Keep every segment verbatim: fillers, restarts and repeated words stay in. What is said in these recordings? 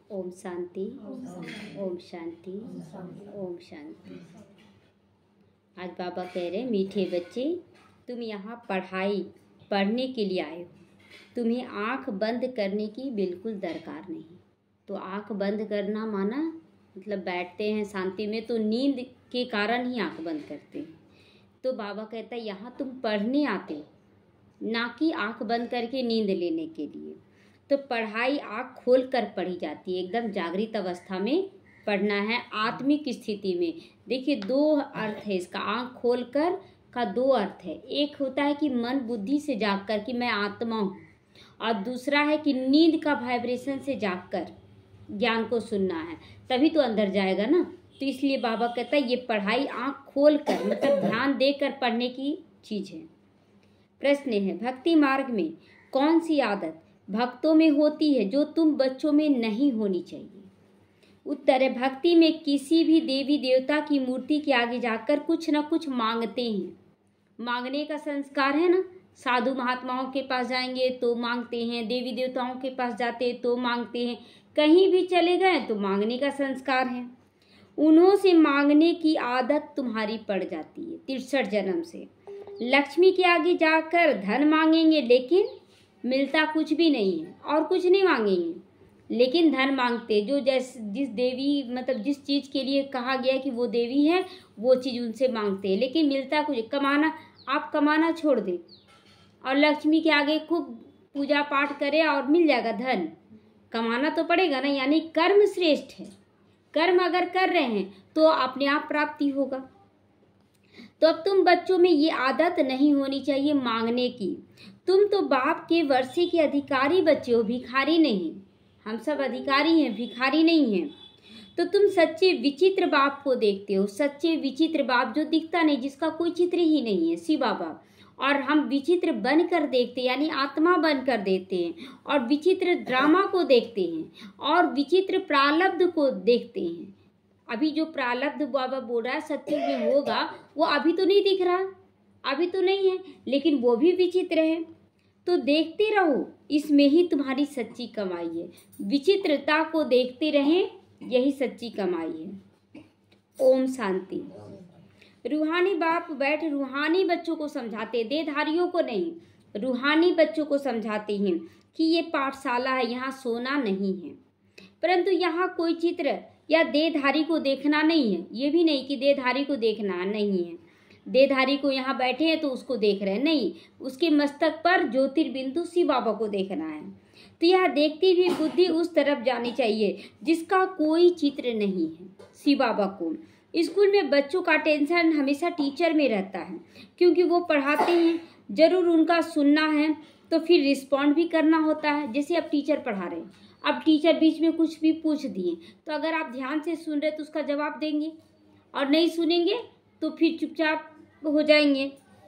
ओम शांति, ओम शांति, ओम शांति। आज बाबा कह रहे हैं, मीठे बच्चे, तुम यहाँ पढ़ाई पढ़ने के लिए आए हो, तुम्हें आँख बंद करने की बिल्कुल दरकार नहीं। तो आँख बंद करना माना मतलब बैठते हैं शांति में तो नींद के कारण ही आँख बंद करते हैं। तो बाबा कहता है यहाँ तुम पढ़ने आते हो, ना कि आँख बंद करके नींद लेने के लिए। तो पढ़ाई आँख खोल कर पढ़ी जाती है, एकदम जागृत अवस्था में पढ़ना है, आत्मिक स्थिति में। देखिए दो अर्थ है इसका, आँख खोल कर का दो अर्थ है। एक होता है कि मन बुद्धि से जाग कर कि मैं आत्मा हूँ, और दूसरा है कि नींद का वाइब्रेशन से जाग कर ज्ञान को सुनना है, तभी तो अंदर जाएगा ना। तो इसलिए बाबा कहता है ये पढ़ाई आँख खोल कर मतलब ध्यान देकर पढ़ने की चीज़ है। प्रश्न है, भक्ति मार्ग में कौन सी आदत भक्तों में होती है जो तुम बच्चों में नहीं होनी चाहिए? उत्तर है, भक्ति में किसी भी देवी देवता की मूर्ति के आगे जाकर कुछ न कुछ मांगते हैं। मांगने का संस्कार है ना, साधु महात्माओं के पास जाएंगे तो मांगते हैं, देवी देवताओं के पास जाते तो मांगते हैं, कहीं भी चले गए तो मांगने का संस्कार है। उन्हों से मांगने की आदत तुम्हारी पड़ जाती है तिरसठ जन्म से। लक्ष्मी के आगे जाकर धन मांगेंगे लेकिन मिलता कुछ भी नहीं है, और कुछ नहीं मांगेंगे लेकिन धन मांगते। जो जैस जिस देवी मतलब जिस चीज़ के लिए कहा गया कि वो देवी है वो चीज़ उनसे मांगते हैं, लेकिन मिलता कुछ। कमाना, आप कमाना छोड़ दें और लक्ष्मी के आगे खूब पूजा पाठ करें और मिल जाएगा धन, कमाना तो पड़ेगा ना। यानी कर्म श्रेष्ठ है, कर्म अगर कर रहे हैं तो अपने आप प्राप्ति होगा। तो अब तुम बच्चों में ये आदत नहीं होनी चाहिए मांगने की। तुम तो बाप के वर्षे के अधिकारी बच्चे हो, भिखारी नहीं। हम सब अधिकारी हैं, भिखारी नहीं हैं। तो तुम सच्चे विचित्र बाप को देखते हो, सच्चे विचित्र बाप जो दिखता नहीं, जिसका कोई चित्र ही नहीं है, शिवा बाप। और हम विचित्र बन कर देखते हैं, यानी आत्मा बन कर देखते हैं, और विचित्र ड्रामा को देखते हैं, और विचित्र प्रारब्ध को देखते हैं। अभी जो प्रारब्ध बाबा बोल रहा है सत्य में होगा, वो अभी तो नहीं दिख रहा, अभी तो नहीं है, लेकिन वो भी विचित्र है। तो देखते रहो, इसमें ही तुम्हारी सच्ची कमाई है। विचित्रता को देखते रहें, यही सच्ची कमाई है। ओम शांति। रूहानी बाप बैठ रूहानी बच्चों को समझाते, देहधारियों को नहीं, रूहानी बच्चों को समझाते हैं कि ये पाठशाला है, यहाँ सोना नहीं है। परंतु यहाँ कोई चित्र या देहधारी को देखना नहीं है, ये भी नहीं कि देहधारी को देखना नहीं है। देहधारी को यहाँ बैठे हैं तो उसको देख रहे हैं, नहीं, उसके मस्तक पर ज्योतिर्बिंदु शिव बाबा को देखना है। तो यह देखती हुई बुद्धि उस तरफ जानी चाहिए जिसका कोई चित्र नहीं है, शिव बाबा को। स्कूल में बच्चों का टेंशन हमेशा टीचर में रहता है, क्योंकि वो पढ़ाते हैं, जरूर उनका सुनना है तो फिर रिस्पॉन्ड भी करना होता है। जैसे अब टीचर पढ़ा रहे हैं, अब टीचर बीच में कुछ भी पूछ दिए तो अगर आप ध्यान से सुन रहे तो उसका जवाब देंगे, और नहीं सुनेंगे तो फिर चुपचाप हो जाएंगे।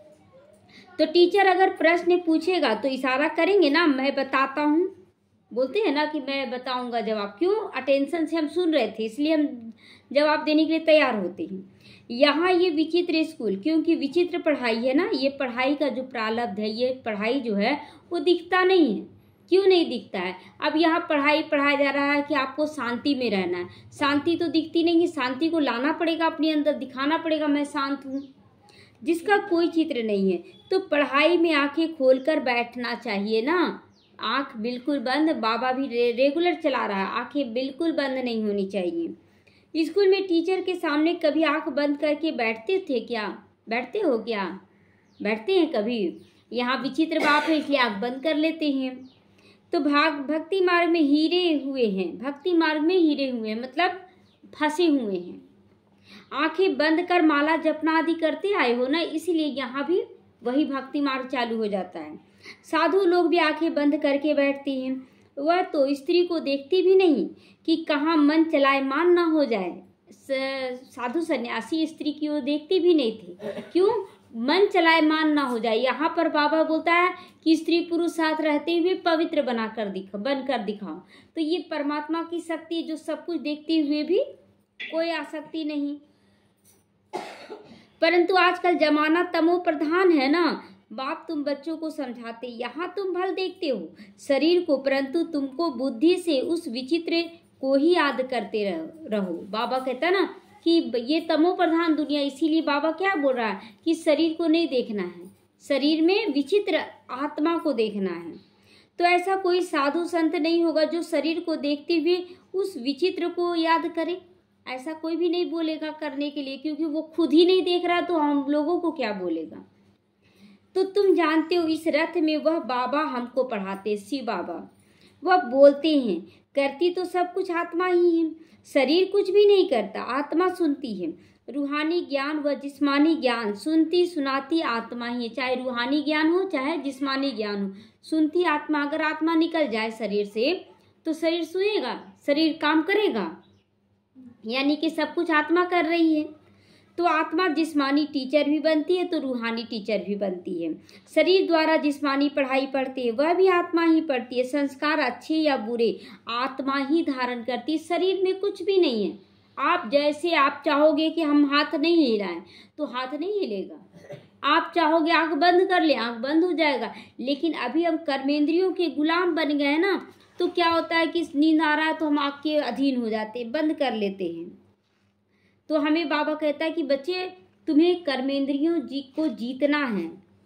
तो टीचर अगर प्रश्न पूछेगा तो इशारा करेंगे ना, मैं बताता हूँ, बोलते हैं ना कि मैं बताऊंगा जवाब। क्यों? अटेंशन से हम सुन रहे थे, इसलिए हम जवाब देने के लिए तैयार होते हैं। यहाँ ये विचित्र स्कूल, क्योंकि विचित्र पढ़ाई है ना, ये पढ़ाई का जो प्रारब्ध है, ये पढ़ाई जो है वो दिखता नहीं है। क्यों नहीं दिखता है? अब यहाँ पढ़ाई पढ़ाया जा रहा है कि आपको शांति में रहना है, शांति तो दिखती नहीं है। शांति को लाना पड़ेगा अपने अंदर, दिखाना पड़ेगा मैं शांत हूँ, जिसका कोई चित्र नहीं है। तो पढ़ाई में आंखें खोलकर बैठना चाहिए ना, आंख बिल्कुल बंद। बाबा भी रे, रेगुलर चला रहा है, आंखें बिल्कुल बंद नहीं होनी चाहिए। स्कूल में टीचर के सामने कभी आंख बंद करके बैठते थे क्या? बैठते हो क्या? बैठते हैं कभी? यहाँ विचित्र बाप है इसलिए आंख बंद कर लेते हैं। तो भाग भक्ति मार्ग में हीरे हुए हैं, भक्ति मार्ग में हीरे हुए हैं मतलब फंसे हुए हैं। आंखें बंद कर माला जपना आदि करते आए हो ना, इसलिए यहाँ भी वही भक्ति मार्ग चालू हो जाता है। साधु लोग भी आंखें बंद करके बैठते हैं, वह तो स्त्री को देखती भी नहीं कि कहाँ मन चलायमान ना हो जाए। साधु सन्यासी स्त्री की ओर देखते भी नहीं थे, क्यों? मन चलायमान ना हो जाए। यहाँ पर बाबा बोलता है कि स्त्री पुरुष साथ रहते हुए पवित्र बनाकर दिखा बनकर दिखाओ। तो ये परमात्मा की शक्ति जो सब कुछ देखते हुए भी कोई आसक्ति नहीं। परंतु आजकल जमाना तमो प्रधान है ना, बाप तुम बच्चों को समझाते, यहाँ तुम भल देखते हो शरीर को, परंतु तुमको बुद्धि से उस विचित्र को ही याद करते रहो। बाबा कहता है ना कि ये तमो प्रधान दुनिया, इसीलिए बाबा क्या बोल रहा है कि शरीर को नहीं देखना है, शरीर में विचित्र आत्मा को देखना है। तो ऐसा कोई साधु संत नहीं होगा जो शरीर को देखते हुए उस विचित्र को याद करे। ऐसा कोई भी नहीं बोलेगा करने के लिए, क्योंकि वो खुद ही नहीं देख रहा तो हम लोगों को क्या बोलेगा। तो तुम जानते हो इस रथ में वह बाबा हमको पढ़ाते, शिव बाबा, वह बोलते हैं, करती तो सब कुछ आत्मा ही है, शरीर कुछ भी नहीं करता, आत्मा सुनती है। रूहानी ज्ञान व जिस्मानी ज्ञान सुनती सुनाती आत्मा ही है। चाहे रूहानी ज्ञान हो चाहे जिस्मानी ज्ञान हो, सुनती आत्मा। अगर आत्मा निकल जाए शरीर से तो शरीर सुनेगा, शरीर काम करेगा, यानी कि सब कुछ आत्मा कर रही है। तो आत्मा जिस्मानी टीचर भी बनती है तो रूहानी टीचर भी बनती है। शरीर द्वारा जिस्मानी पढ़ाई पढ़ते हैं वह भी आत्मा ही पढ़ती है। संस्कार अच्छे या बुरे आत्मा ही धारण करती है, शरीर में कुछ भी नहीं है। आप जैसे आप चाहोगे कि हम हाथ नहीं हिलाएं तो हाथ नहीं हिलेगा, आप चाहोगे आंख बंद कर ले, आंख बंद हो जाएगा। लेकिन अभी हम कर्मेंद्रियों के गुलाम बन गए ना, तो क्या होता है कि नींद आ रहा है तो हम आंख के अधीन हो जाते हैं, बंद कर लेते हैं। तो हमें बाबा कहता है कि बच्चे तुम्हें कर्मेंद्रियों जी को जीतना है।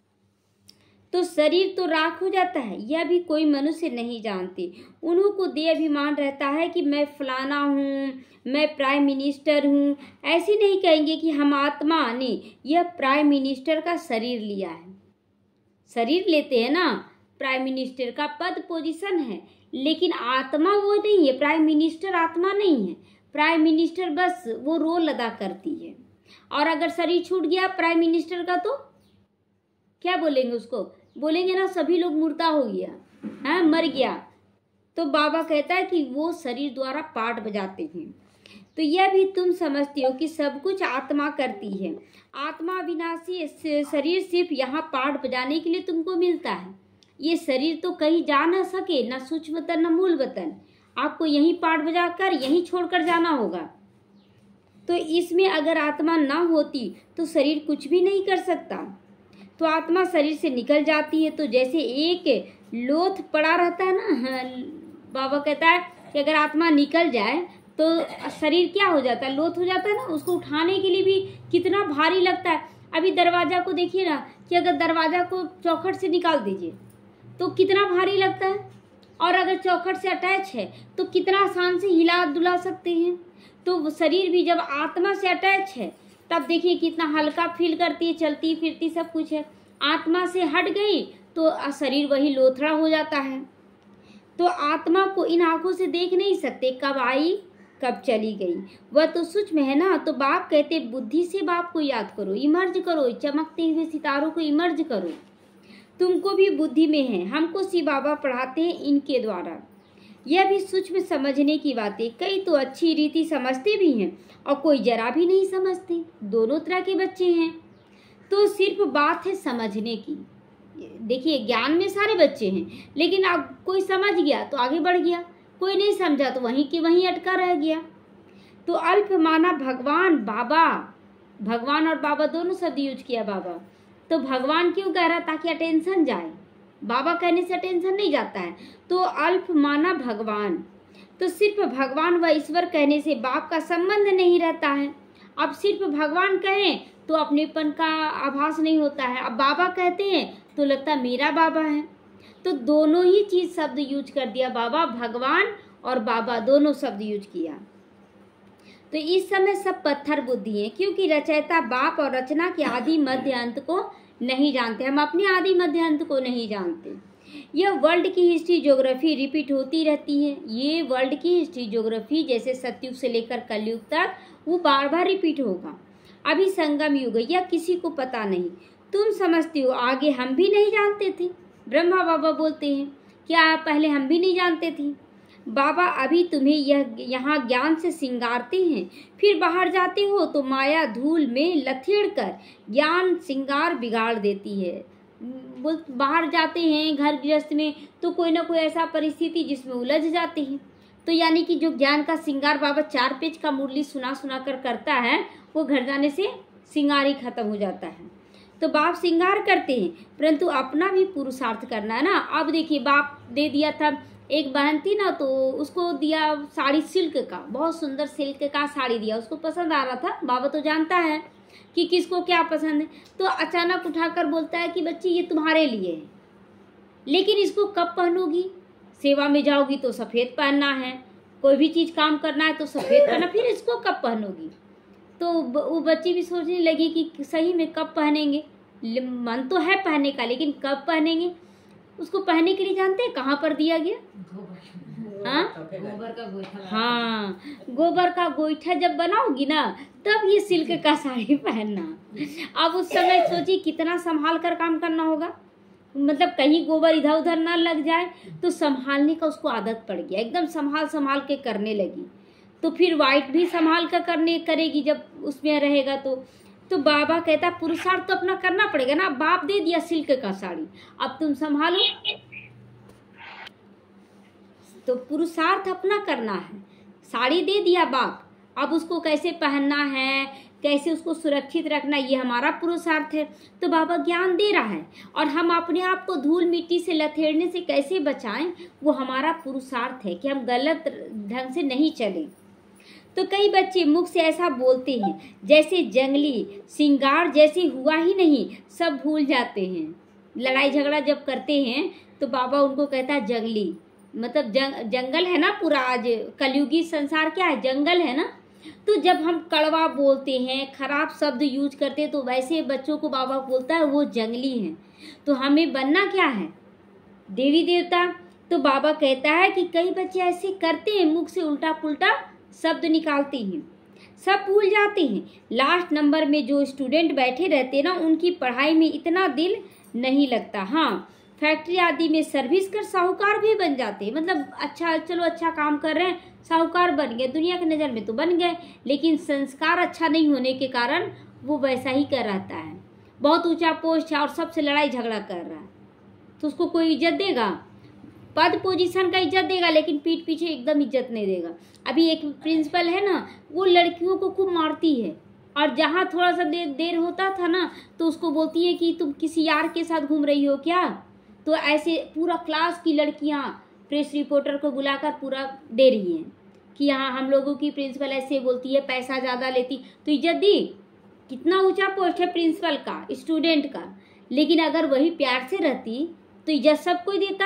तो शरीर तो राख हो जाता है, यह भी कोई मनुष्य नहीं जानते। उन्हों को दे अभिमान रहता है कि मैं फलाना हूँ, मैं प्राइम मिनिस्टर हूँ। ऐसे नहीं कहेंगे कि हम आत्मा ने यह प्राइम मिनिस्टर का शरीर लिया है। शरीर लेते हैं ना, प्राइम मिनिस्टर का पद पोजीशन है, लेकिन आत्मा वो नहीं है। प्राइम मिनिस्टर आत्मा नहीं है, प्राइम मिनिस्टर बस वो रोल अदा करती है। और अगर शरीर छूट गया प्राइम मिनिस्टर का तो क्या बोलेंगे उसको, बोलेंगे ना सभी लोग मुर्दा हो गया, हाँ मर गया। तो बाबा कहता है कि वो शरीर द्वारा पाठ बजाते हैं। तो यह भी तुम समझते हो कि सब कुछ आत्मा करती है। आत्मा विनाशी, शरीर सिर्फ यहाँ पाठ बजाने के लिए तुमको मिलता है। ये शरीर तो कहीं जा ना सके, ना सूक्ष्म वतन न मूल वतन, आपको यहीं पाठ बजा कर यहीं छोड़कर जाना होगा। तो इसमें अगर आत्मा ना होती तो शरीर कुछ भी नहीं कर सकता। तो आत्मा शरीर से निकल जाती है तो जैसे एक लोथ पड़ा रहता है ना, बाबा कहता है कि अगर आत्मा निकल जाए तो शरीर क्या हो जाता है, लोथ हो जाता है ना। उसको उठाने के लिए भी कितना भारी लगता है। अभी दरवाजा को देखिए ना कि अगर दरवाजा को चौखट से निकाल दीजिए तो कितना भारी लगता है, और अगर चौखट से अटैच है तो कितना आसान से हिला डुला सकते हैं। तो शरीर भी जब आत्मा से अटैच है तब देखिए कितना हल्का फील करती है, चलती फिरती सब कुछ है। आत्मा से हट गई तो शरीर वही लोथड़ा हो जाता है। तो आत्मा को इन आंखों से देख नहीं सकते, कब आई कब चली गई, वह तो सूक्ष्म है ना। तो बाप कहते बुद्धि से बाप को याद करो, इमर्ज करो, चमकते हुए सितारों को इमर्ज करो। तुमको भी बुद्धि में है, हमको शिव बाबा पढ़ाते हैं इनके द्वारा। यह भी सूक्ष्म समझने की बातें, कई तो अच्छी रीति समझते भी हैं और कोई जरा भी नहीं समझते। दोनों तरह के बच्चे हैं। तो सिर्फ बात है समझने की। देखिए ज्ञान में सारे बच्चे हैं, लेकिन अब कोई समझ गया तो आगे बढ़ गया, कोई नहीं समझा तो वहीं के वहीं अटका रह गया। तो अल्प माना भगवान बाबा, भगवान और बाबा दोनों शब्द यूज किया बाबा। तो भगवान क्यों कह रहा, ताकि अटेंशन जाए, बाबा कहने से अटेंशन नहीं जाता है। तो अल्प माना भगवान, तो सिर्फ भगवान व ईश्वर कहने से बाप का संबंध नहीं रहता है। अब सिर्फ भगवान कहें तो अपनेपन का आभास नहीं होता है, अब बाबा कहते हैं तो लगता है मेरा बाबा है। तो दोनों ही चीज शब्द यूज कर दिया बाबा, भगवान और बाबा दोनों शब्द यूज किया। तो इस समय सब पत्थर बुद्धि है, क्योंकि रचयिता बाप और रचना के आदि मध्य अंत को नहीं जानते। हम अपने आदि मध्य अंत को नहीं जानते। यह वर्ल्ड की हिस्ट्री ज्योग्राफी रिपीट होती रहती है। ये वर्ल्ड की हिस्ट्री ज्योग्राफी जैसे सतयुग से लेकर कलयुग तक वो बार बार रिपीट होगा। अभी संगम युग है, यह किसी को पता नहीं। तुम समझते हो आगे हम भी नहीं जानते थे। ब्रह्मा बाबा बोलते हैं क्या पहले हम भी नहीं जानते थे। बाबा अभी तुम्हें यह यहाँ ज्ञान से सिंगारते हैं, फिर बाहर जाते हो तो माया धूल में लथेड़ कर ज्ञान सिंगार बिगाड़ देती है। बोल बाहर जाते हैं घर गृहस्थ में तो कोई ना कोई ऐसा परिस्थिति जिसमें उलझ जाते हैं। तो यानी कि जो ज्ञान का सिंगार बाबा चार पेज का मुरली सुना सुना कर करता है, वो घर जाने से सिंगार ही खत्म हो जाता है। तो बाप सिंगार करते हैं, परंतु अपना भी पुरुषार्थ करना है ना। अब देखिए बाप दे दिया था एक बहन थी ना, तो उसको दिया साड़ी सिल्क का, बहुत सुंदर सिल्क का साड़ी दिया, उसको पसंद आ रहा था। बाबा तो जानता है कि किसको क्या पसंद है। तो अचानक उठाकर बोलता है कि बच्ची ये तुम्हारे लिए है, लेकिन इसको कब पहनोगी? सेवा में जाओगी तो सफ़ेद पहनना है, कोई भी चीज़ काम करना है तो सफ़ेद पहनना, फिर इसको कब पहनोगी? तो वो बच्ची भी सोचने लगी कि सही में कब पहनेंगे, मन तो है पहनने का, लेकिन कब पहनेंगे? उसको पहनने के लिए जानते हैं कहाँ पर दिया गया? हाँ, गोबर का गोईठा। हाँ, गोबर का गोईठा जब बनाओगी ना, तब ये सिल्क का साड़ी पहनना। अब उस समय सोचिए कितना संभाल कर काम करना होगा, मतलब कहीं गोबर इधर उधर ना लग जाए, तो संभालने का उसको आदत पड़ गया, एकदम संभाल संभाल के करने लगी। तो फिर वाइट भी संभाल कर करने करेगी जब उसमें रहेगा तो तो बाबा कहता पुरुषार्थ तो अपना करना पड़ेगा ना, बाप दे दिया सिल्क का साड़ी, अब तुम संभालो। तो पुरुषार्थ अपना करना है, साड़ी दे दिया बाप, अब उसको कैसे पहनना है, कैसे उसको सुरक्षित रखना, ये हमारा पुरुषार्थ है। तो बाबा ज्ञान दे रहा है, और हम अपने आप को धूल मिट्टी से लथेड़ने से कैसे बचाएं, वो हमारा पुरुषार्थ है कि हम गलत ढंग से नहीं चलें। तो कई बच्चे मुख से ऐसा बोलते हैं जैसे जंगली सिंगार जैसे हुआ ही नहीं, सब भूल जाते हैं। लड़ाई झगड़ा जब करते हैं तो बाबा उनको कहता है जंगली, मतलब जंग, जंगल है ना पूरा, आज कलयुगी संसार क्या है, जंगल है ना। तो जब हम कड़वा बोलते हैं, खराब शब्द यूज करते हैं, तो वैसे बच्चों को बाबा बोलता है वो जंगली हैं। तो हमें बनना क्या है? देवी देवता। तो बाबा कहता है कि कई बच्चे ऐसे करते हैं, मुख से उल्टा पुल्टा शब्द निकालते हैं, सब भूल जाते हैं। लास्ट नंबर में जो स्टूडेंट बैठे रहते हैं ना, उनकी पढ़ाई में इतना दिल नहीं लगता। हाँ, फैक्ट्री आदि में सर्विस कर साहूकार भी बन जाते हैं, मतलब अच्छा, चलो अच्छा काम कर रहे हैं, साहूकार बन गए, दुनिया की नज़र में तो बन गए, लेकिन संस्कार अच्छा नहीं होने के कारण वो वैसा ही कर रहता है। बहुत ऊंचा पोस्ट है और सबसे लड़ाई झगड़ा कर रहा है, तो उसको कोई इज्जत देगा? पद पोजीशन का इज्जत देगा, लेकिन पीठ पीछे एकदम इज्जत नहीं देगा। अभी एक प्रिंसिपल है ना, वो लड़कियों को खूब मारती है, और जहाँ थोड़ा सा देर देर होता था ना, तो उसको बोलती है कि तुम किसी यार के साथ घूम रही हो क्या? तो ऐसे पूरा क्लास की लड़कियाँ प्रेस रिपोर्टर को बुलाकर पूरा दे रही हैं कि यहाँ हम लोगों की प्रिंसिपल ऐसे बोलती है, पैसा ज़्यादा लेती। तो इज्जत दी? कितना ऊंचा पोस्ट है प्रिंसिपल का, स्टूडेंट का, लेकिन अगर वही प्यार से रहती तो इज्जत सब कोई देता।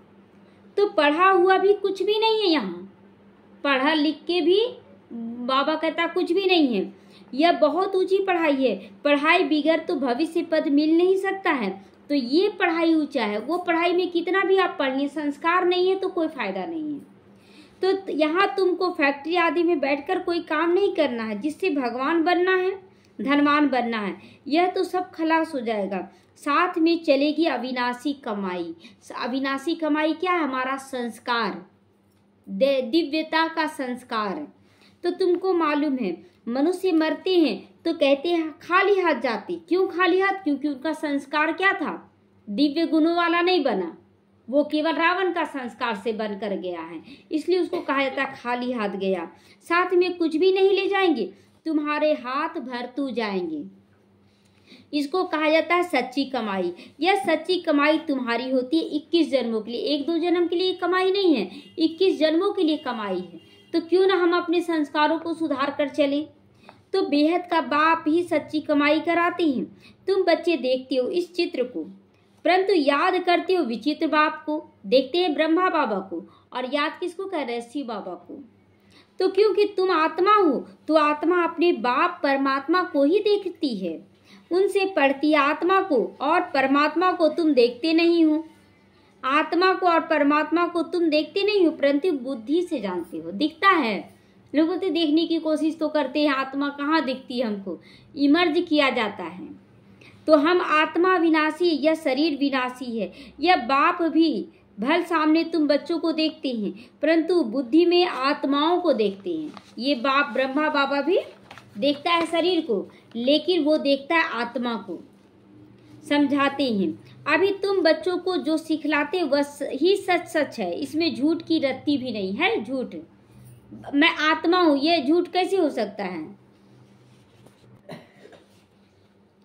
तो पढ़ा हुआ भी कुछ भी नहीं है यहाँ, पढ़ा लिख के भी बाबा कहता कुछ भी नहीं है। यह बहुत ऊंची पढ़ाई है, पढ़ाई बिगड़ तो भविष्य पद मिल नहीं सकता है। तो ये पढ़ाई ऊंचा है, वो पढ़ाई में कितना भी आप पढ़िए, संस्कार नहीं है तो कोई फायदा नहीं है। तो यहाँ तुमको फैक्ट्री आदि में बैठकर कोई काम नहीं करना है, जिससे भगवान बनना है, धनवान बनना है, यह तो सब खलास हो जाएगा। साथ में चलेगी अविनाशी कमाई। अविनाशी कमाई क्या है? हमारा संस्कार, दिव्यता का संस्कार। तो तुमको मालूम है मनुष्य मरते हैं तो कहते हैं खाली हाथ जाते। क्यों खाली हाथ? क्योंकि उनका संस्कार क्या था? दिव्य गुणों वाला नहीं बना, वो केवल रावण का संस्कार से बनकर गया है, इसलिए उसको कहा जाता है खाली हाथ गया। साथ में कुछ भी नहीं ले जाएंगे, तुम्हारे हाथ भर तू जाएंगे। इसको कहा जाता है सच्ची कमाई। यह सच्ची कमाई तुम्हारी होती है इक्कीस जन्मों के लिए, एक दो जन्म के लिए कमाई नहीं है, इक्कीस जन्मों के लिए कमाई है। तो क्यों ना हम अपने संस्कारों को सुधार कर चले। तो बेहद का बाप ही सच्ची कमाई कराते हैं। तुम बच्चे देखते हो इस चित्र को, परंतु याद करते हो विचित्र बाप को। देखते हैं ब्रह्मा बाबा को, और याद किसको कर रहे हैं? शिव बाबा को। तो क्योंकि तुम आत्मा हो, तो आत्मा अपने बाप परमात्मा को ही देखती है, उनसे पढ़ती आत्मा को, और परमात्मा को तुम देखते नहीं हो। आत्मा को और परमात्मा को तुम देखते नहीं हो, परंतु बुद्धि से जानते हो। दिखता है, लोग बोलते देखने की कोशिश तो करते हैं, आत्मा कहाँ दिखती है हमको, इमर्ज किया जाता है। तो हम आत्मा विनाशी, यह शरीर विनाशी है। यह बाप भी भल सामने तुम बच्चों को देखते हैं, परंतु बुद्धि में आत्माओं को देखते हैं। ये बाप ब्रह्मा बाबा भी देखता है शरीर को, लेकिन वो देखता है आत्मा को। समझाते हैं अभी तुम बच्चों को जो सिखलाते वह ही सच सच है, इसमें झूठ की रत्ती भी नहीं है। झूठ, मैं आत्मा हूँ, ये झूठ कैसे हो सकता है?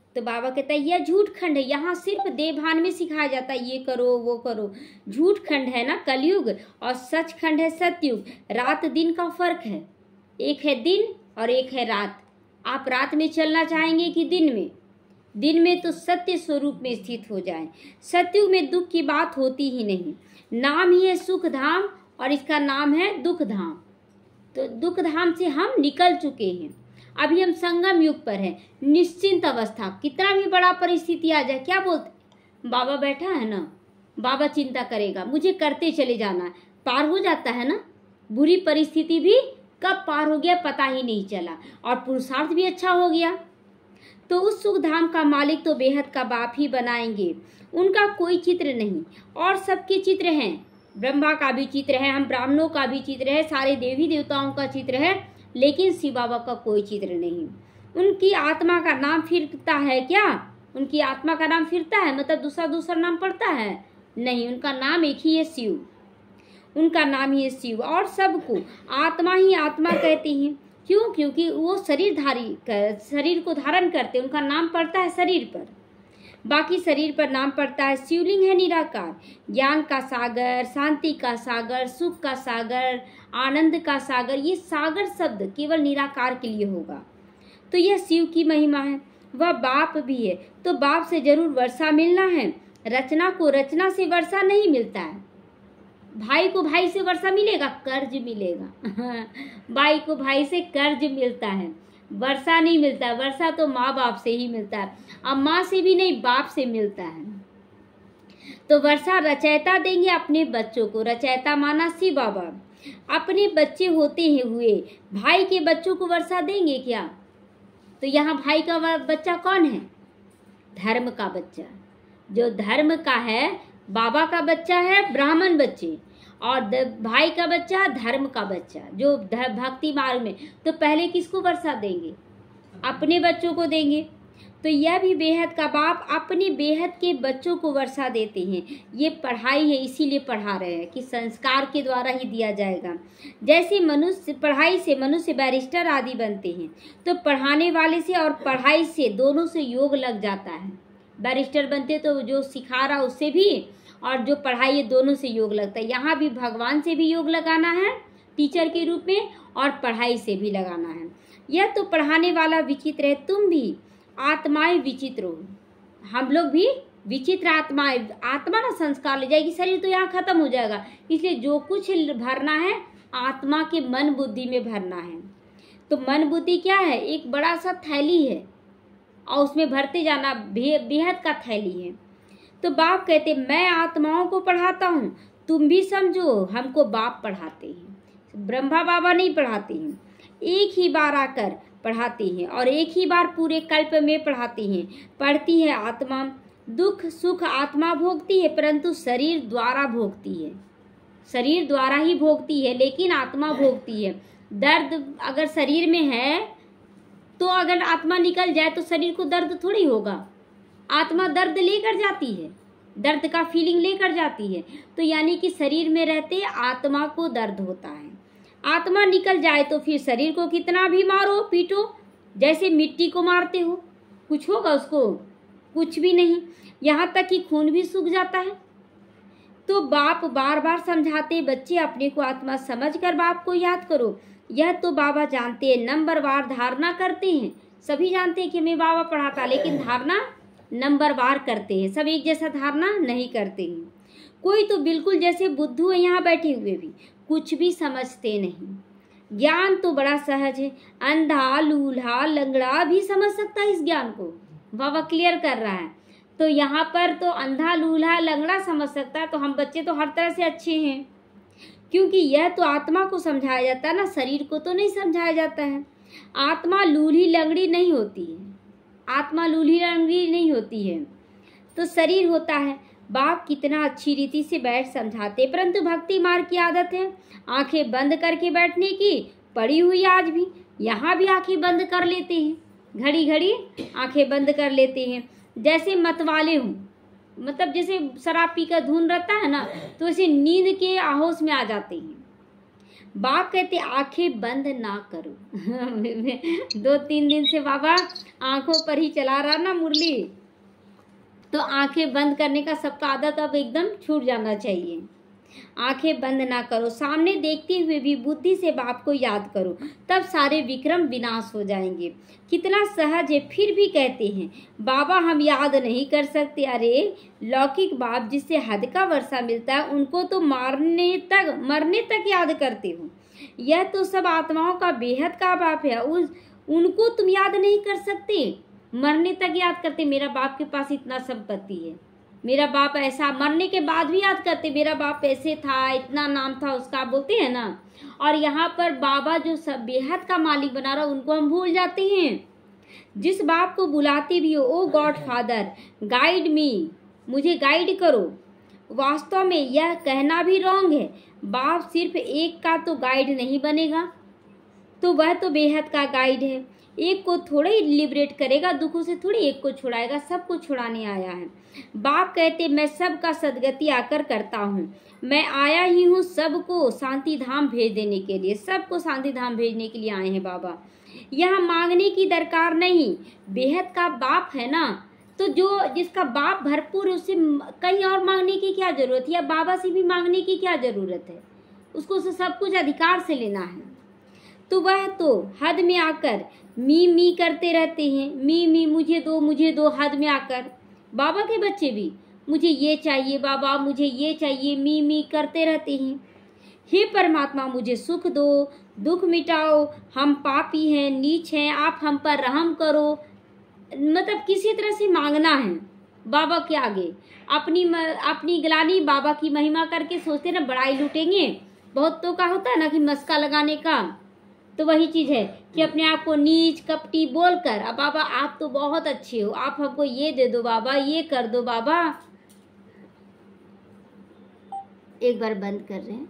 तो बाबा कहता है यह झूठ खंड है, यहाँ सिर्फ देह भान में सिखाया जाता है ये करो वो करो। झूठ खंड है ना कलयुग, और सच खंड है सतयुग। रात दिन का फर्क है, एक है दिन और एक है रात। आप रात में चलना चाहेंगे कि दिन में? दिन में तो सत्य स्वरूप में स्थित हो जाए। सतयुग में दुख की बात होती ही नहीं। नाम ही है सुख धाम और इसका नाम है दुख धाम। तो दुख धाम से हम निकल चुके हैं, अभी हम संगम युग पर हैं, निश्चिंत अवस्था। कितना भी बड़ा परिस्थिति आ जाए, क्या बोलते बाबा बैठा है ना, बाबा चिंता करेगा, मुझे करते चले जाना है। पार हो जाता है ना, बुरी परिस्थिति भी कब पार हो गया पता ही नहीं चला, और पुरुषार्थ भी अच्छा हो गया। तो उस सुख धाम का मालिक तो बेहद का बाप ही बनाएंगे। उनका कोई चित्र नहीं, और सबके चित्र हैं। ब्रह्मा का भी चित्र है, हम ब्राह्मणों का भी चित्र है, सारे देवी देवताओं का चित्र है, लेकिन शिव बाबा का कोई चित्र नहीं। उनकी आत्मा का नाम फिरता है क्या? उनकी आत्मा का नाम फिरता है, मतलब दूसरा दूसरा नाम पड़ता है? नहीं, उनका नाम एक ही है, शिव। उनका नाम ही है शिव, और सबको आत्मा ही आत्मा कहते हैं। क्यों? क्योंकि वो शरीरधारी कर, शरीर को धारण करते, उनका नाम पड़ता है शरीर पर, बाकी शरीर पर नाम पड़ता है। शिवलिंग है निराकार, ज्ञान का सागर, शांति का सागर, सुख का सागर, आनंद का सागर। ये सागर शब्द केवल निराकार के लिए होगा। तो यह शिव की महिमा है। वह बाप भी है, तो बाप से जरूर वर्षा मिलना है। रचना को रचना से वर्षा नहीं मिलता है। भाई को भाई से वर्षा मिलेगा? कर्ज मिलेगा। भाई को भाई से कर्ज मिलता है, वर्षा नहीं मिलता। वर्षा तो माँ बाप से ही मिलता है, अब माँ से भी नहीं, बाप से मिलता है। तो वर्षा रचयिता देंगे अपने बच्चों को। रचयिता माना शिव बाबा। अपने बच्चे होते हैं हुए भाई के बच्चों को वर्षा देंगे क्या? तो यहाँ भाई का बच्चा कौन है? धर्म का बच्चा। जो धर्म का है, बाबा का बच्चा है ब्राह्मण बच्चे, और भाई का बच्चा धर्म का बच्चा जो भक्ति मार्ग में। तो पहले किसको वर्षा देंगे? अपने बच्चों को देंगे। तो यह भी बेहद का बाप अपने बेहद के बच्चों को वर्षा देते हैं। ये पढ़ाई है, इसीलिए पढ़ा रहे हैं कि संस्कार के द्वारा ही दिया जाएगा। जैसे मनुष्य पढ़ाई से मनुष्य बैरिस्टर आदि बनते हैं, तो पढ़ाने वाले से और पढ़ाई से दोनों से योग लग जाता है। बैरिस्टर बनते तो जो सिखा रहा उससे भी, और जो पढ़ाई है दोनों से योग लगता है। यहाँ भी भगवान से भी योग लगाना है टीचर के रूप में, और पढ़ाई से भी लगाना है। यह तो पढ़ाने वाला विचित्र है, तुम भी आत्माएं विचित्र हो। हम लोग भी विचित्र आत्माएं। आत्मा ना संस्कार ले जाएगी, शरीर तो यहाँ खत्म हो जाएगा। इसलिए जो कुछ भरना है आत्मा के मन बुद्धि में भरना है। तो मन बुद्धि क्या है? एक बड़ा सा थैली है, और उसमें भरते जाना। बेहद का थैली है। तो बाप कहते मैं आत्माओं को पढ़ाता हूँ, तुम भी समझो हमको बाप पढ़ाते हैं। ब्रह्मा बाबा नहीं पढ़ाते हैं, एक ही बार आकर पढ़ाते हैं, और एक ही बार पूरे कल्प में पढ़ाते हैं। पढ़ती है आत्मा, दुख सुख आत्मा भोगती है, परंतु शरीर द्वारा भोगती है। शरीर द्वारा ही भोगती है, लेकिन आत्मा भोगती है। दर्द अगर शरीर में है, तो अगर आत्मा निकल जाए तो शरीर को दर्द थोड़ी होगा। आत्मा दर्द लेकर जाती है, दर्द का फीलिंग लेकर जाती है। तो यानी कि शरीर में रहते आत्मा को दर्द होता है। आत्मा निकल जाए तो फिर शरीर को कितना भी मारो पीटो, जैसे मिट्टी को मारते हो, कुछ होगा उसको? कुछ भी नहीं। यहाँ तक कि खून भी सूख जाता है। तो बाप बार बार समझाते, बच्चे अपने को आत्मा समझकर बाप को याद करो। यह तो बाबा जानते हैं, नंबरवार धारणा करते हैं। सभी जानते हैं कि हमें बाबा पढ़ाता, लेकिन धारणा नंबरवार करते हैं, सब एक जैसा धारणा नहीं करते हैं। कोई तो बिल्कुल जैसे बुद्धू है यहाँ बैठे हुए भी कुछ भी समझते नहीं। ज्ञान तो बड़ा सहज है, अंधा लूल्हा लंगड़ा भी समझ सकता है इस ज्ञान को। बाबा क्लियर कर रहा है। तो यहाँ पर तो अंधा लूल्हा लंगड़ा समझ सकता है, तो हम बच्चे तो हर तरह से अच्छे हैं, क्योंकि यह तो आत्मा को समझाया जाता है ना, शरीर को तो नहीं समझाया जाता है। आत्मा लूल्ही लंगड़ी नहीं होती है, आत्मा लूल्ही लंगड़ी नहीं होती है, तो शरीर होता है। बाप कितना अच्छी रीति से बैठ समझाते, परंतु भक्ति मार्ग की आदत है आंखें बंद करके बैठने की, पड़ी हुई आज भी। यहाँ भी आंखें बंद कर लेते हैं, घड़ी घड़ी आंखें बंद कर लेते हैं, जैसे मतवाले हों। मतलब जैसे शराब पी कर धुन रहता है ना, तो ऐसे नींद के आहोश में आ जाते हैं। बाप कहते आंखें बंद ना करो। दो तीन दिन से बाबा आंखों पर ही चला रहा ना मुरली, तो आंखें बंद करने का सबका आदत अब एकदम छूट जाना चाहिए। आंखें बंद ना करो, सामने देखते हुए भी बुद्धि से बाप को याद करो, तब सारे विक्रम विनाश हो जाएंगे। कितना सहज है, फिर भी कहते हैं बाबा हम याद नहीं कर सकते। अरे लौकिक बाप जिससे हद का वर्षा मिलता है उनको तो मारने तक मरने तक याद करते हो। यह तो सब आत्माओं का बेहद का बाप है, उस उनको तुम याद नहीं कर सकते, मरने तक याद करते। मेरा बाप के पास इतना संपत्ति है, मेरा बाप ऐसा, मरने के बाद भी याद करते मेरा बाप ऐसे था, इतना नाम था उसका, बोलते हैं ना। और यहाँ पर बाबा जो सब बेहद का मालिक बना रहा उनको हम भूल जाते हैं। जिस बाप को बुलाते भी हो, oh god father guide me, मुझे गाइड करो। वास्तव में यह कहना भी रॉन्ग है। बाप सिर्फ एक का तो गाइड नहीं बनेगा, तो वह तो बेहद का गाइड है। एक को थोड़ा ही लिबरेट करेगा, दुखों से थोड़ी एक को छुड़ाएगा, सबको छुड़ाने आया है। बाप कहते मैं सबका सदगति आकर करता हूँ, मैं आया ही हूँ सबको शांति धाम भेज देने के लिए, सबको शांति धाम भेजने के लिए आए हैं बाबा। यहाँ मांगने की दरकार नहीं, बेहद का बाप है ना, तो जो जिसका बाप भरपूर है उससे कहीं और मांगने की क्या जरूरत है, या बाबा से भी मांगने की क्या जरूरत है, उसको उसे सब कुछ अधिकार से लेना है। तो वह तो हद में आकर मी मी करते रहते हैं, मी मी मुझे दो मुझे दो, हद में आकर बाबा के बच्चे भी मुझे ये चाहिए बाबा, मुझे ये चाहिए, मी मी करते रहते हैं। हे परमात्मा मुझे सुख दो, दुख मिटाओ, हम पापी हैं, नीच हैं, आप हम पर रहम करो। मतलब किसी तरह से मांगना है बाबा के आगे, अपनी अपनी ग्लानी बाबा की महिमा करके सोचते ना बड़ाई लूटेंगे। बहुत तो का होता है ना कि मस्का लगाने का, तो वही चीज है कि अपने आप को नीच कपटी बोलकर, अब बाबा आप तो बहुत अच्छे हो, आप हमको ये दे दो बाबा, ये कर दो बाबा। एक बार बंद कर रहे हैं।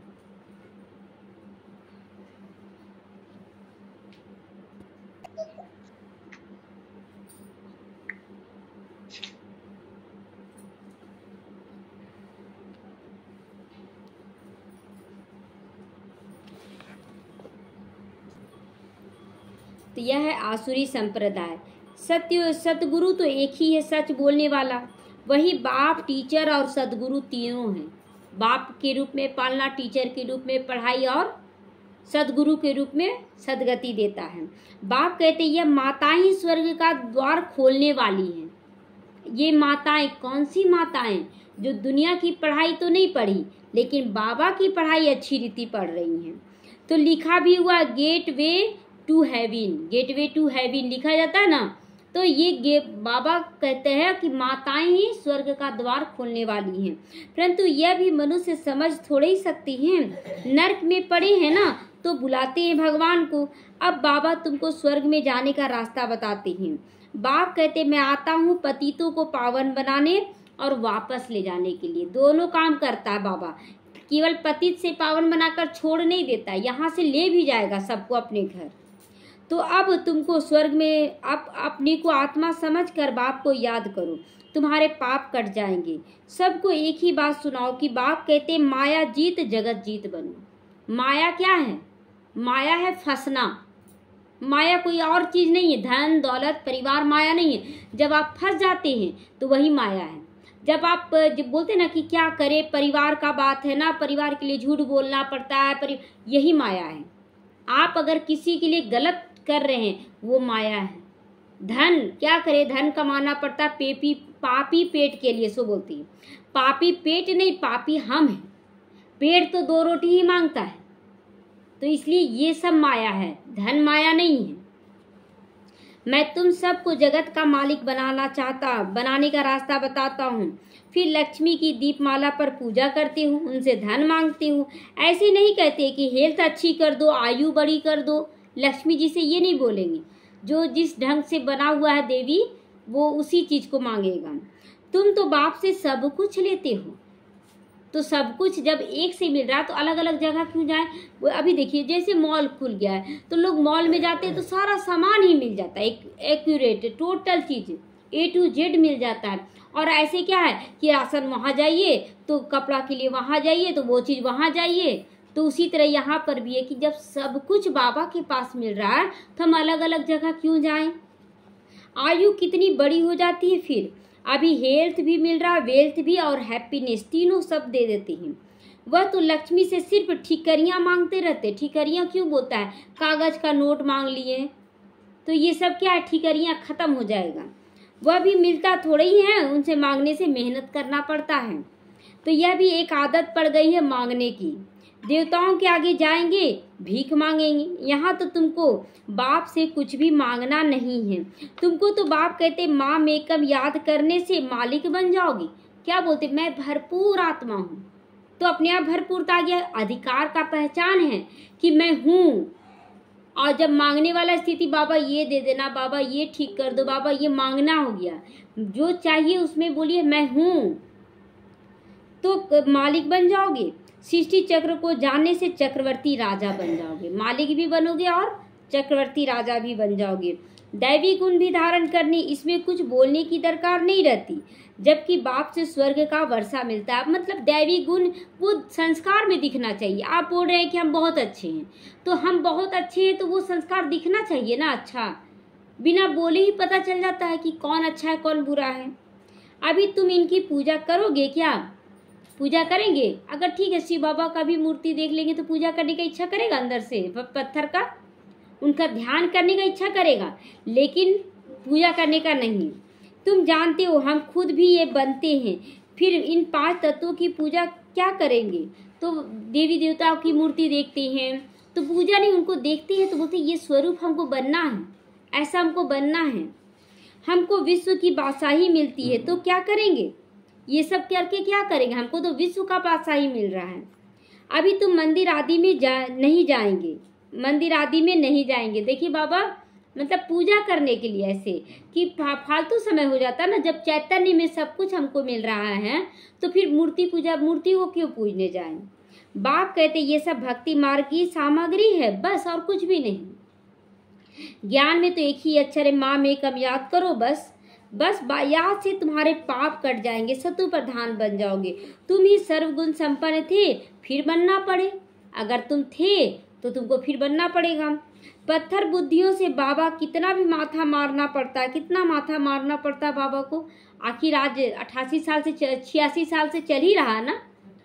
तो यह है आसुरी संप्रदाय। सत्य सतगुरु तो एक ही है, सच बोलने वाला, वही बाप टीचर और सदगुरु तीनों हैं। बाप के रूप में पालना, टीचर के रूप में पढ़ाई और सदगुरु के रूप में सदगति देता है। बाप कहते यह माताएं ही स्वर्ग का द्वार खोलने वाली हैं। ये माताएं कौन सी माताएं? जो दुनिया की पढ़ाई तो नहीं पढ़ी लेकिन बाबा की पढ़ाई अच्छी रीति पढ़ रही हैं। तो लिखा भी हुआ gateway to heaven, gateway to heaven लिखा जाता है ना, तो ये गे बाबा कहते हैं कि माताएं ही स्वर्ग का द्वार खोलने वाली हैं। परंतु यह भी मनुष्य समझ थोड़े ही सकती हैं, नर्क में पड़े हैं ना तो बुलाते हैं भगवान को। अब बाबा तुमको स्वर्ग में जाने का रास्ता बताते हैं। बाप कहते मैं आता हूँ पतितों को पावन बनाने और वापस ले जाने के लिए, दोनों काम करता है बाबा। केवल पतित से पावन बनाकर छोड़ नहीं देता, यहाँ से ले भी जाएगा सबको अपने घर। तो अब तुमको स्वर्ग में आप अपने को आत्मा समझकर बाप को याद करो, तुम्हारे पाप कट जाएंगे। सबको एक ही बात सुनाओ कि बाप कहते माया जीत जगत जीत बनो। माया क्या है? माया है फंसना। माया कोई और चीज नहीं है, धन दौलत परिवार माया नहीं है। जब आप फंस जाते हैं तो वही माया है। जब आप जब बोलते ना कि क्या करे, परिवार का बात है ना, परिवार के लिए झूठ बोलना पड़ता है, यही माया है। आप अगर किसी के लिए गलत कर रहे हैं वो माया है। धन क्या करे, धन कमाना पड़ता है पेपी पापी पेट के लिए, सो बोलती है। पापी पेट नहीं, पापी हम हैं। पेट तो दो रोटी ही मांगता है, तो इसलिए ये सब माया है, धन माया नहीं है। मैं तुम सबको जगत का मालिक बनाना चाहता बनाने का रास्ता बताता हूँ। फिर लक्ष्मी की दीपमाला पर पूजा करती हूँ, उनसे धन मांगती हूँ। ऐसे नहीं कहते कि हेल्थ अच्छी कर दो, आयु बड़ी कर दो। लक्ष्मी जी से ये नहीं बोलेंगे। जो जिस ढंग से बना हुआ है देवी वो उसी चीज को मांगेगा। तुम तो बाप से सब कुछ लेते हो, तो सब कुछ जब एक से मिल रहा है तो अलग अलग जगह क्यों जाए? वो अभी देखिए जैसे मॉल खुल गया है तो लोग मॉल में जाते हैं तो सारा सामान ही मिल जाता है, एक एक्यूरेट टोटल चीज ए टू जेड मिल जाता है। और ऐसे क्या है कि राशन वहाँ जाइए तो कपड़ा के लिए वहाँ जाइए तो वो चीज़ वहाँ जाइए, तो उसी तरह यहाँ पर भी है कि जब सब कुछ बाबा के पास मिल रहा है तो हम अलग अलग जगह क्यों जाएं? आयु कितनी बड़ी हो जाती है, फिर अभी हेल्थ भी मिल रहा है, वेल्थ भी और हैप्पीनेस, तीनों सब दे देते हैं। वह तो लक्ष्मी से सिर्फ ठिकरियाँ मांगते रहते। ठिकरियाँ क्यों बोलता है? कागज का नोट मांग लिए तो ये सब क्या है, ठिकरियाँ खत्म हो जाएगा। वह भी मिलता थोड़ा ही है, उनसे मांगने से मेहनत करना पड़ता है। तो यह भी एक आदत पड़ गई है मांगने की। देवताओं के आगे जाएंगे, भीख मांगेंगे। यहाँ तो तुमको बाप से कुछ भी मांगना नहीं है। तुमको तो बाप कहते माँ मेकम याद करने से मालिक बन जाओगी। क्या बोलते? मैं भरपूर आत्मा हूँ। तो अपने आप भरपूरता आ गया। अधिकार का पहचान है कि मैं हूँ। और जब मांगने वाला स्थिति, बाबा ये दे देना, बाबा ये ठीक कर दो, बाबा ये मांगना हो गया, जो चाहिए उसमें बोलिए मैं हूँ, तो मालिक बन जाओगे। सृष्टि चक्र को जानने से चक्रवर्ती राजा बन जाओगे। मालिक भी बनोगे और चक्रवर्ती राजा भी बन जाओगे। दैवी गुण भी धारण करने, इसमें कुछ बोलने की दरकार नहीं रहती, जबकि बाप से स्वर्ग का वर्षा मिलता है। मतलब दैवी गुण वो संस्कार में दिखना चाहिए। आप बोल रहे हैं कि हम बहुत अच्छे हैं, तो हम बहुत अच्छे हैं तो वो संस्कार दिखना चाहिए ना अच्छा। बिना बोले ही पता चल जाता है कि कौन अच्छा है कौन बुरा है। अभी तुम इनकी पूजा करोगे क्या? पूजा करेंगे? अगर ठीक है शिव बाबा का भी मूर्ति देख लेंगे तो पूजा करने का इच्छा करेगा अंदर से, पत्थर का, उनका ध्यान करने का इच्छा करेगा, लेकिन पूजा करने का नहीं। तुम जानते हो हम खुद भी ये बनते हैं, फिर इन पांच तत्वों की पूजा क्या करेंगे? तो देवी देवताओं की मूर्ति देखते हैं तो पूजा नहीं, उनको देखते हैं तो बोलते ये स्वरूप हमको बनना है, ऐसा हमको बनना है। हमको विश्व की बादशाही मिलती है तो क्या करेंगे? ये सब करके क्या करेंगे? हमको तो विश्व का बादशाही मिल रहा है। अभी तुम मंदिर आदि में जा नहीं जाएंगे, मंदिर आदि में नहीं जाएंगे। देखिए बाबा, मतलब पूजा करने के लिए ऐसे कि फालतू समय हो जाता है ना। जब चैतन्य में सब कुछ हमको मिल रहा है तो फिर मूर्ति पूजा, मूर्ति को क्यों पूजने जाएं? बाप कहते ये सब भक्ति मार्ग की सामग्री है, बस और कुछ भी नहीं। ज्ञान में तो एक ही अक्षर है, माँ में कम याद करो बस। बस याद से तुम्हारे पाप कट जाएंगे, सतु प्रधान बन जाओगे। तुम ही सर्वगुण संपन्न थे, फिर बनना पड़े। अगर तुम थे तो तुमको फिर बनना पड़ेगा। पत्थर बुद्धियों से बाबा कितना भी माथा मारना पड़ता है, कितना माथा मारना पड़ता है बाबा को। आखिर आज अट्ठासी साल से छियासी साल से चल ही रहा है ना,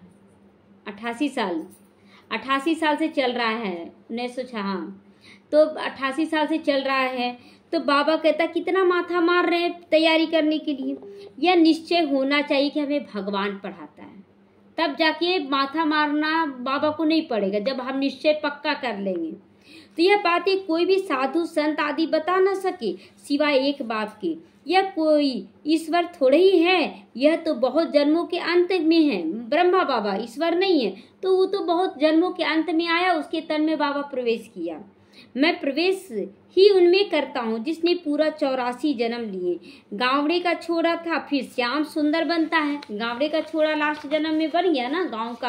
अट्ठासी साल अट्ठासी साल से चल रहा है, उन्नीस सौ छह तो अट्ठासी साल से चल रहा है। तो बाबा कहता कितना माथा मार रहे हैं तैयारी करने के लिए। यह निश्चय होना चाहिए कि हमें भगवान पढ़ाता है, तब जाके माथा मारना बाबा को नहीं पड़ेगा, जब हम निश्चय पक्का कर लेंगे। तो यह बातें कोई भी साधु संत आदि बता न सके सिवाय एक बाप के। यह कोई ईश्वर थोड़े ही है, यह तो बहुत जन्मों के अंत में है। ब्रह्मा बाबा ईश्वर नहीं है, तो वो तो बहुत जन्मों के अंत में आया, उसके तन में बाबा प्रवेश किया। मैं प्रवेश ही उनमें करता हूँ जिसने पूरा चौरासी जन्म लिए। गावड़े का छोरा था, फिर श्याम सुंदर बनता है। गावड़े का छोरा लास्ट जन्म में बन गया ना गांव का,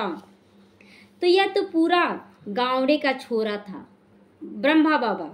तो यह तो पूरा गावड़े का छोरा था ब्रह्मा बाबा।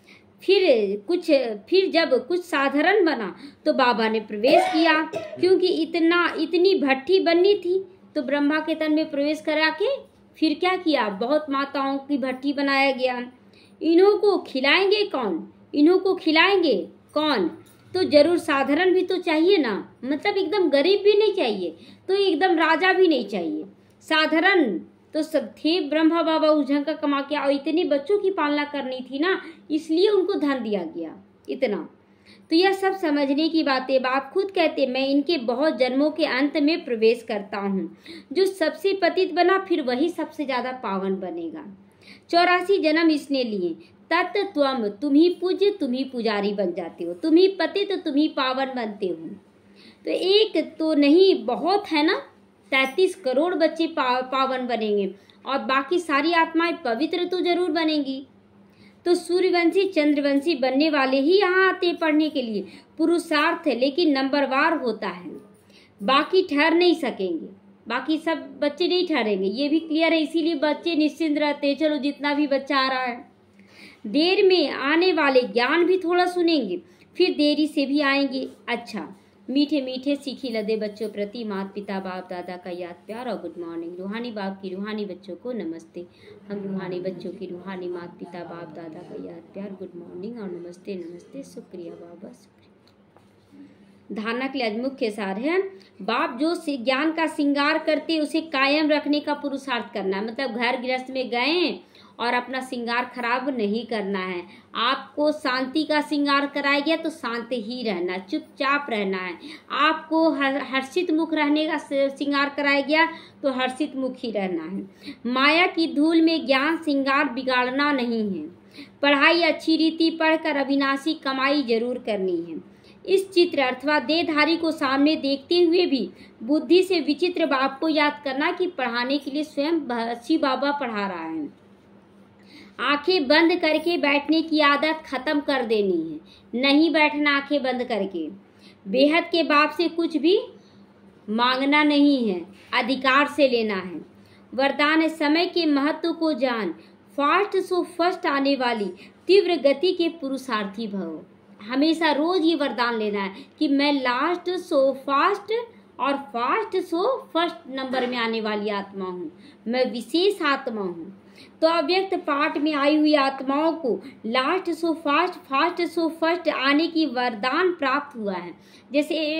फिर कुछ फिर जब कुछ साधारण बना तो बाबा ने प्रवेश किया, क्योंकि इतना इतनी भट्ठी बननी थी तो ब्रह्मा के तन में प्रवेश करा के फिर क्या किया, बहुत माताओं की भट्ठी बनाया गया। इन्हों को खिलाएंगे कौन? इन्हों को खिलाएंगे कौन? तो जरूर साधारण भी तो चाहिए ना, मतलब एकदम गरीब भी नहीं चाहिए तो एकदम राजा भी नहीं चाहिए, साधारण तो सब थे। ब्रह्मा बाबा उस ढंग का कमा के, और इतने बच्चों की पालना करनी थी ना, इसलिए उनको धन दिया गया इतना। तो यह सब समझने की बातें बाप खुद कहते, मैं इनके बहुत जन्मों के अंत में प्रवेश करता हूँ। जो सबसे पतित बना फिर वही सबसे ज्यादा पावन बनेगा। चौरासी जन्म इसने लिए, तत्त्वम तुम ही पूज्य, तुम ही पुजारी बन जाते हो, तुम ही पतित तो तुम ही पावन बनते हो। तो एक तो नहीं, बहुत है ना, तैतीस करोड़ बच्चे पा, पावन बनेंगे और बाकी सारी आत्माएं पवित्र तो जरूर बनेंगी। तो सूर्यवंशी चंद्रवंशी बनने वाले ही यहाँ आते हैं पढ़ने के लिए। पुरुषार्थ है लेकिन नंबरवार होता है, बाकी ठहर नहीं सकेंगे, बाकी सब बच्चे नहीं ठहरेंगे, ये भी क्लियर है। इसीलिए बच्चे निश्चिंत रहते हैं, चलो जितना भी बच्चा आ रहा है। देर में आने वाले ज्ञान भी थोड़ा सुनेंगे, फिर देरी से भी आएंगे। अच्छा, मीठे मीठे सीखी लदे बच्चों प्रति माता पिता बाप दादा का याद प्यार और गुड मॉर्निंग। रूहानी बाप की रूहानी बच्चों को नमस्ते। हम रूहानी बच्चों की रूहानी माता पिता बाप दादा का याद प्यार गुड मॉर्निंग और नमस्ते नमस्ते। शुक्रिया बाबा, शुक्रिया। धारणा के लिए आज मुख्य सार है, बाप जो ज्ञान का श्रृंगार करते उसे कायम रखने का पुरुषार्थ करना है। मतलब घर गृहस्थ में गए और अपना श्रृंगार खराब नहीं करना है। आपको शांति का श्रृंगार कराया गया तो शांत ही रहना, चुपचाप रहना है। आपको हर्षित मुख रहने का श्रृंगार कराया गया तो हर्षित मुख ही रहना है। माया की धूल में ज्ञान श्रृंगार बिगाड़ना नहीं है। पढ़ाई अच्छी रीति पढ़कर अविनाशी कमाई जरूर करनी है। इस चित्र अथवा देहधारी को सामने देखते हुए भी बुद्धि से विचित्र बाप को याद करना कि पढ़ाने के लिए स्वयं शिव बाबा पढ़ा रहा है। आंखें बंद करके बैठने की आदत खत्म कर देनी है। नहीं बैठना आंखें बंद करके। बेहद के बाप से कुछ भी मांगना नहीं है, अधिकार से लेना है। वरदान है, समय के महत्व को जान, फास्ट सो फर्स्ट आने वाली तीव्र गति के पुरुषार्थी भव। हमेशा रोज ये वरदान लेना है कि मैं लास्ट सो फास्ट और फास्ट सो फर्स्ट नंबर में आने वाली आत्मा हूँ। मैं विशेष आत्मा हूँ। तो अव्यक्त पाठ में आई हुई आत्माओं को last so fast fast so first आने की वरदान प्राप्त हुआ है। जैसे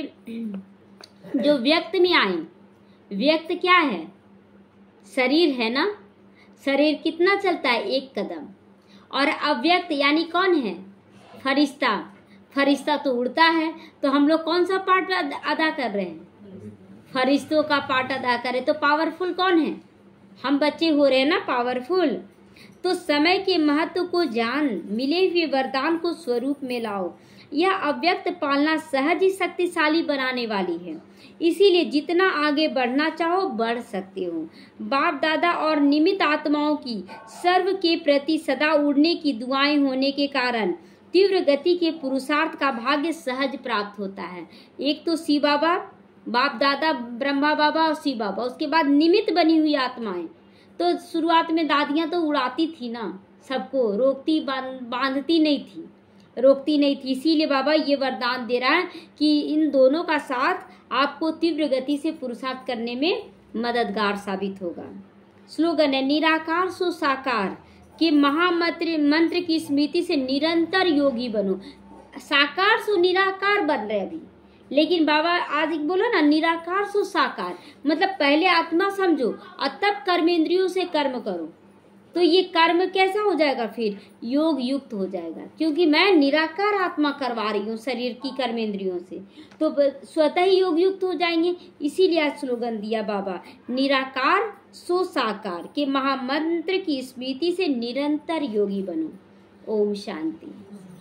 जो व्यक्त में आए, व्यक्त क्या है? शरीर है ना। शरीर कितना चलता है? एक कदम। और अव्यक्त यानी कौन है? फरिश्ता। फरिश्ता तो उड़ता है। तो हम लोग कौन सा पार्ट अदा कर रहे हैं? फरिश्तों का पार्ट अदा करें। तो पावरफुल कौन है? हम बच्चे हो रहे हैं ना, पावरफुल। तो समय के महत्व को जान, मिले हुए वरदान को स्वरूप में लाओ। यह अव्यक्त पालना सहज ही शक्तिशाली बनाने वाली है। इसीलिए जितना आगे बढ़ना चाहो बढ़ सकते हो। बाप दादा और निमित्त आत्माओं की सर्व के प्रति सदा उड़ने की दुआएं होने के कारण तीव्र गति के पुरुषार्थ का भाग्य सहज प्राप्त होता है। एक तो शिव बाबा, बाप दादा, ब्रह्मा बाबा और शिव बाबा, उसके बाद निमित्त बनी हुई आत्माएं। तो शुरुआत में दादियां तो उड़ाती थी ना, सबको रोकती बांधती नहीं थी, रोकती नहीं थी। इसीलिए बाबा ये वरदान दे रहा है कि इन दोनों का साथ आपको तीव्र गति से पुरुषार्थ करने में मददगार साबित होगा। स्लोगन है, निराकार सो साकार के महामंत्र मंत्र की स्मृति से निरंतर योगी बनो। साकार सो निराकार बन रहे अभी, लेकिन बाबा आज बोलो ना, निराकार सो साकार। मतलब पहले आत्मा समझो और तब कर्मेंद्रियों से कर्म करो। तो ये कर्म कैसा हो जाएगा? फिर योग युक्त हो जाएगा, क्योंकि मैं निराकार आत्मा करवा रही हूँ शरीर की कर्मेंद्रियों से, तो स्वतः ही योग युक्त हो जाएंगे। इसीलिए आज स्लोगन दिया बाबा, निराकार सो साकार के महामंत्र की स्मृति से निरंतर योगी बनो। ओम शांति।